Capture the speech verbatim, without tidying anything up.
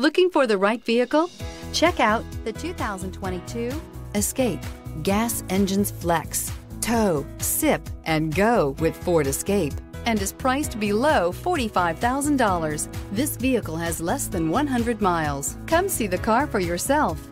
Looking for the right vehicle? Check out the two thousand twenty-two Escape. Gas engines flex, tow, sip, and go with Ford Escape, and is priced below forty-five thousand dollars. This vehicle has less than one hundred miles. Come see the car for yourself.